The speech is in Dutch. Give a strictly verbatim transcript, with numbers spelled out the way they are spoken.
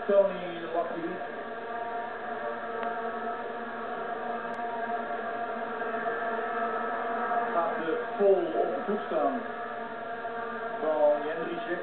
Tony Lochhead. Gaat de vol op de voet staan van Jendricek.